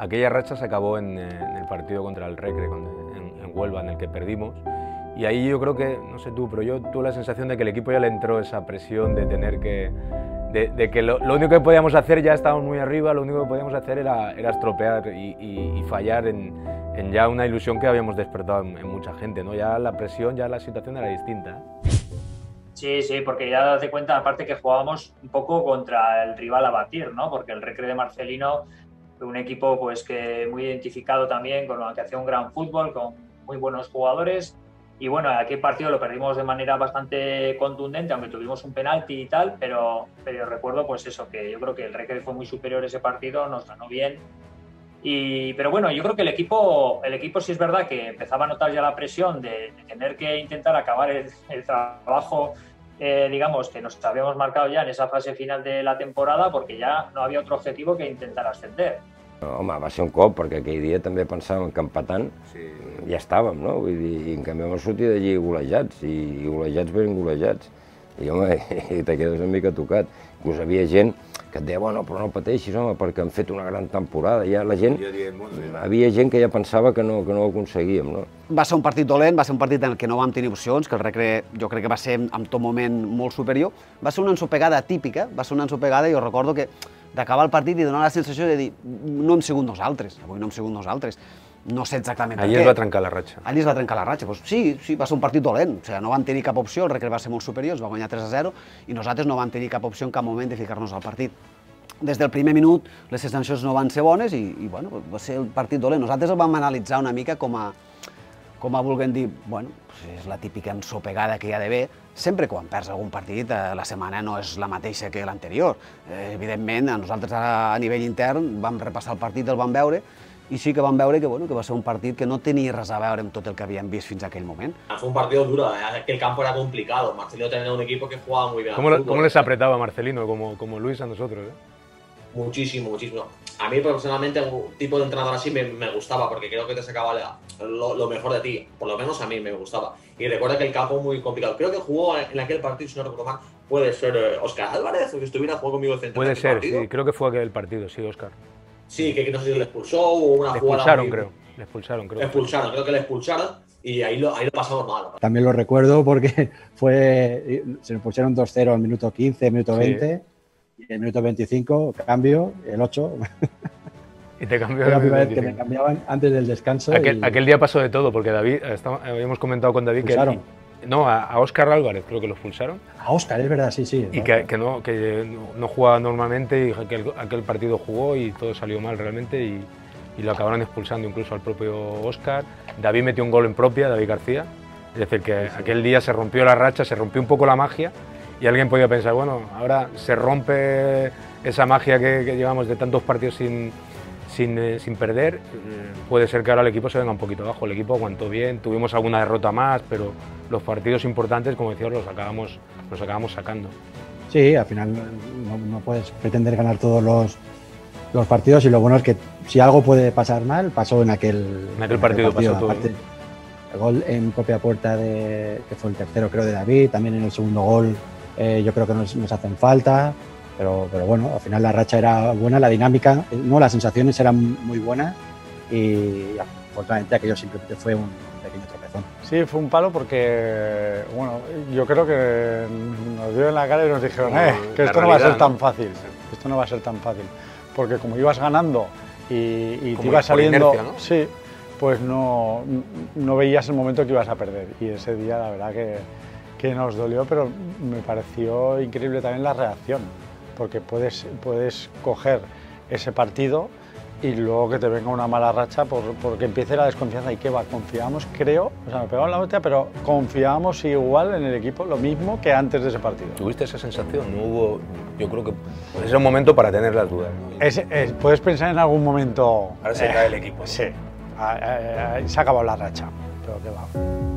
aquella racha se acabó en el partido contra el Recre, en Huelva, en el que perdimos. Y ahí yo creo que, no sé tú, pero yo tuve la sensación de que el equipo ya le entró esa presión de tener que... de que lo único que podíamos hacer, ya estábamos muy arriba, lo único que podíamos hacer era estropear y fallar en ya una ilusión que habíamos despertado en mucha gente, ¿no? Ya la presión, ya la situación era distinta. Sí, sí, porque ya das de cuenta, aparte que jugábamos un poco contra el rival a batir, ¿no? Porque el Recre de Marcelino fue un equipo pues que muy identificado también, con que hacía un gran fútbol, con muy buenos jugadores. Y bueno, aquel partido lo perdimos de manera bastante contundente, aunque tuvimos un penalti y tal, pero recuerdo pues eso, que yo creo que el Recre fue muy superior ese partido, nos ganó bien. Pero bueno, yo creo que el equipo sí es verdad que empezaba a notar ya la presión de tener que intentar acabar el trabajo, digamos, que nos habíamos marcado ya en esa fase final de la temporada, porque ya no había otro objetivo que intentar ascender. Home, va ser un cop, perquè aquell dia també pensàvem que empatant ja estàvem, no? Vull dir, i en canvi vam sortir d'allí golejats, i golejats ben golejats. I home, i te quedes una mica tocat. Inclús havia gent que et deia, bueno, però no pateixis, home, perquè han fet una gran temporada. Ja la gent, havia gent que ja pensava que no ho aconseguíem, no? Va ser un partit dolent, va ser un partit en què no vam tenir opcions, que el Recre jo crec que va ser en tot moment molt superior. Va ser una ensopegada típica, va ser una ensopegada i jo recordo que d'acabar el partit i donar la sensació de dir no hem sigut nosaltres, avui no hem sigut nosaltres. No sé exactament per què. Allí es va trencar la ratxa. Allí es va trencar la ratxa. Pues sí, va ser un partit dolent. O sigui, no van tenir cap opció, el Recre va ser molt superior, es va guanyar 3-0 i nosaltres no vam tenir cap opció en cap moment de ficar-nos al partit. Des del primer minut les sensacions no van ser bones i bueno, va ser el partit dolent. Nosaltres el vam analitzar una mica com a volguem dir, bueno, és la típica ensopegada que hi ha d'haver. Sempre quan perds algun partit, la setmana no és la mateixa que l'anterior. Evidentment, nosaltres a nivell intern vam repassar el partit, el vam veure, i sí que vam veure que va ser un partit que no tenia res a veure amb tot el que havíem vist fins a aquell moment. Fue un partido duro, que el campo era complicado. Marcelino tenía un equipo que jugaba muy bien al fútbol. ¿Cómo les apretaba Marcelino, como Luis a nosotros? Muchísimo, muchísimo. A mí personalmente un tipo de entrenador así me gustaba, porque creo que te sacaba lo mejor de ti, por lo menos a mí me gustaba. Y recuerda que el campo muy complicado. Creo que jugó en aquel partido, si no recuerdo mal, puede ser Óscar Álvarez, o que estuviera jugando conmigo el centro. Puede ser, sí, creo que fue aquel partido, sí, Óscar. Sí, que no sé si le expulsó o una jugada. Le expulsaron, creo. Creo que le expulsaron y ahí lo pasamos mal. También lo recuerdo porque se nos pusieron 2-0 al minuto 15, minuto 20, y el minuto 25, cambio, el 8. Y te cambió. Fue la primera vez que me cambiaban antes del descanso. Aquel día pasó de todo, porque David, habíamos comentado con David que... No, a Óscar Álvarez creo que lo expulsaron. A Óscar, es verdad, sí. Y que no jugaba normalmente y que aquel partido jugó y todo salió mal realmente y lo acabaron expulsando incluso al propio Óscar. David metió un gol en propia, David García. Es decir, que aquel día se rompió la racha, se rompió un poco la magia y alguien podía pensar, bueno, ahora se rompe esa magia que llevamos de tantos partidos sin perder, puede ser que ahora el equipo se venga un poquito abajo. El equipo aguantó bien, tuvimos alguna derrota más, pero los partidos importantes, como decías, los acabamos sacando. Sí, al final no puedes pretender ganar todos los partidos y lo bueno es que si algo puede pasar mal, pasó en aquel partido. Pasó todo. Aparte, el gol en propia puerta, que fue el tercero creo de David, también en el segundo gol yo creo que nos hacen falta. Pero bueno, al final la racha era buena, la dinámica, no, las sensaciones eran muy buenas y afortunadamente aquello simplemente fue un pequeño tropezón. Sí, fue un palo porque, bueno, yo creo que nos dio en la cara y nos dijeron que esto no va a ser tan fácil, esto no va a ser tan fácil, porque como ibas ganando y te ibas saliendo, inercia, ¿no? Sí, pues no veías el momento que ibas a perder y ese día la verdad que nos dolió, pero me pareció increíble también la reacción. Porque puedes coger ese partido y luego que te venga una mala racha porque empiece la desconfianza. ¿Y qué va? Confiábamos, creo, o sea, me pegaron la hostia, pero confiábamos igual en el equipo, lo mismo que antes de ese partido. ¿Tuviste esa sensación? No hubo, yo creo que ese era un momento para tener las dudas, ¿no? Puedes pensar en algún momento... Ahora se cae el equipo. Sí, se ha acabado la racha, pero qué va.